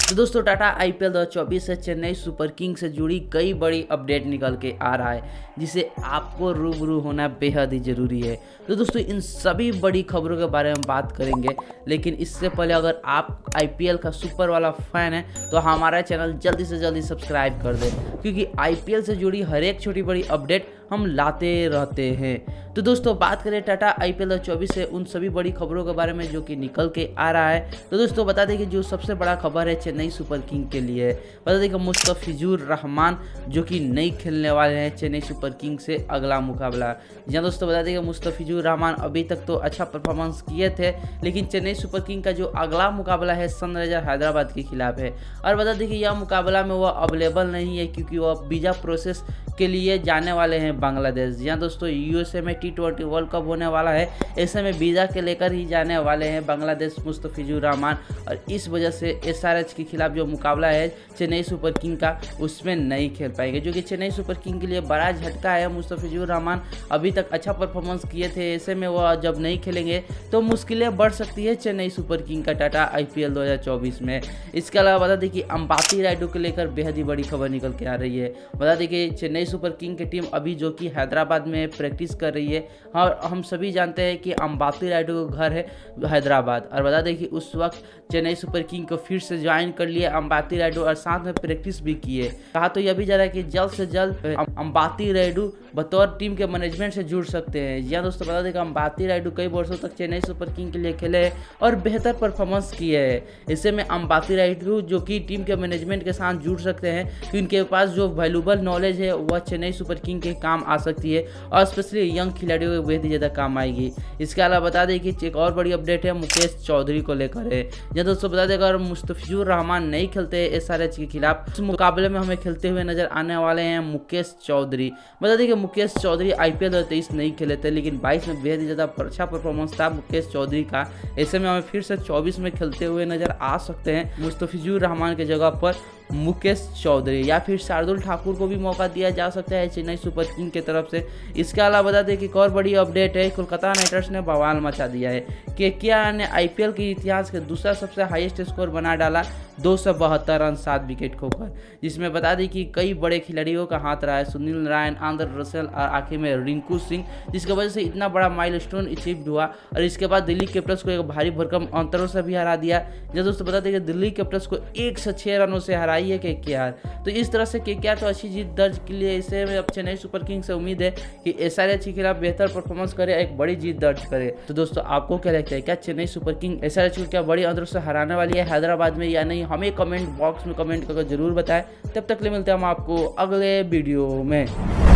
तो दोस्तों टाटा आईपीएल 2024 से चेन्नई सुपर किंग से जुड़ी कई बड़ी अपडेट निकल के आ रहा है जिसे आपको रूबरू होना बेहद ही ज़रूरी है। तो दोस्तों इन सभी बड़ी खबरों के बारे में बात करेंगे, लेकिन इससे पहले अगर आप आईपीएल का सुपर वाला फैन है तो हमारा चैनल जल्दी से जल्दी सब्सक्राइब कर दें, क्योंकि आईपीएल से जुड़ी हर एक छोटी बड़ी अपडेट हम लाते रहते हैं। तो दोस्तों बात करें टाटा आईपीएल 2024 से उन सभी बड़ी खबरों के बारे में जो कि निकल के आ रहा है। तो दोस्तों बता दें कि जो सबसे बड़ा खबर है चेन्नई सुपर किंग के लिए, बता दें कि मुस्तफिजुर रहमान जो कि नहीं खेलने वाले हैं चेन्नई सुपर किंग से अगला मुकाबला। जहाँ दोस्तों बता दें कि मुस्तफिजुर रहमान अभी तक तो अच्छा परफॉर्मेंस किए थे, लेकिन चेन्नई सुपर किंग का जो अगला मुकाबला है सनराइजर हैदराबाद के खिलाफ है। और बता दें कि यह मुकाबला में वह अवेलेबल नहीं है क्योंकि वह वीज़ा प्रोसेस के लिए जाने वाले हैं बांग्लादेश। जहाँ दोस्तों यूएसए में T20 वर्ल्ड कप होने वाला है, ऐसे में वीज़ा के लेकर ही जाने वाले हैं बांग्लादेश मुस्तफिजुर रहमान, और इस वजह से एसआरएच के खिलाफ जो मुकाबला है चेन्नई सुपर किंग का उसमें नहीं खेल पाएंगे, जो कि चेन्नई सुपर किंग के लिए बड़ा झटका है। मुस्तफिजुर रहमान अभी तक अच्छा परफॉर्मेंस किए थे, ऐसे में वह जब नहीं खेलेंगे तो मुश्किलें बढ़ सकती है चेन्नई सुपर किंग का टाटा आईपीएल 2024 में। इसके अलावा बता दें कि अंबाती रायडू को लेकर बेहद ही बड़ी खबर निकल के आ रही है। बता दें कि चेन्नई सुपर किंग की टीम अभी जो कि हैदराबाद में प्रैक्टिस कर रही है, और हम सभी जानते हैं कि अंबाती रायडू का घर है हैदराबाद। और बता दें कि उस वक्त चेन्नई सुपर किंग को फिर से ज्वाइन कर लिए अंबाती रायडू और साथ में प्रैक्टिस भी किए। कहा तो यह भी जा रहा है कि जल्द से जल्द अंबाती रायडू बतौर टीम के मैनेजमेंट से जुड़ सकते हैं। जी हाँ दोस्तों बता दें कि अंबाती रायडू कई वर्षों तक चेन्नई सुपर किंग के लिए खेले हैं और बेहतर परफॉर्मेंस किए हैं। इससे में अंबाती रायडू जो कि टीम के मैनेजमेंट के साथ जुड़ सकते हैं, कि उनके पास जो वैल्यूबल नॉलेज है वह चेन्नई सुपर किंग के काम आ सकती है, और स्पेशली यंग खिलाड़ियों के बेहद ही ज़्यादा काम आएगी। इसके अलावा बता दें कि एक और बड़ी अपडेट है मुकेश चौधरी को लेकर है। जहाँ दोस्तों बता दें अगर मुस्तफिजुर रहमान नहीं खेलते एसआरएच के खिलाफ, इस मुकाबले में हमें खेलते हुए नजर आने वाले हैं मुकेश चौधरी। बता दें कि मुकेश चौधरी आईपीएल 2023 नहीं खेले थे, लेकिन 22 में बेहद ही ज़्यादा अच्छा परफॉर्मेंस था मुकेश चौधरी का। ऐसे में हमें फिर से 24 में खेलते हुए नजर आ सकते हैं मुस्तफिजुर रहमान के जगह पर मुकेश चौधरी, या फिर शार्दुल ठाकुर को भी मौका दिया जा सकता है चेन्नई सुपर किंग की तरफ से। इसके अलावा बता दें कि एक और बड़ी अपडेट है, कोलकाता नाइट राइडर्स ने बवाल मचा दिया है। केकेआर ने आईपीएल के इतिहास के दूसरा सबसे हाईएस्ट स्कोर बना डाला 272 रन 7 विकेट खोकर, जिसमें बता दें कि कई बड़े खिलाड़ियों का हाथ रहा है, सुनील नारायण, आंद्रे रसेल और आखिर में रिंकू सिंह, जिसकी वजह से इतना बड़ा माइलस्टोन अचीव हुआ। और इसके बाद दिल्ली कैपिटल्स को एक भारी भरकम अंतरों से भी हरा दिया। जब दोस्तों बता दें कि दिल्ली कैपिटल्स को 106 रनों से हराई है केकेआर। तो इस तरह से केकेआर तो अच्छी जीत दर्ज के लिए, इसे अब चेन्नई सुपर किंग से उम्मीद है कि एसआरएच के खिलाफ बेहतर परफॉर्मेंस करे, एक बड़ी जीत दर्ज करे। तो दोस्तों आपको क्या लगता है, क्या चेन्नई सुपर किंग एसआरएच को क्या बड़ी अंतरों से हराने वाली है हैदराबाद में या नहीं? हमें कमेंट बॉक्स में कमेंट करके जरूर बताएं। तब तक ले मिलते हैं हम आपको अगले वीडियो में।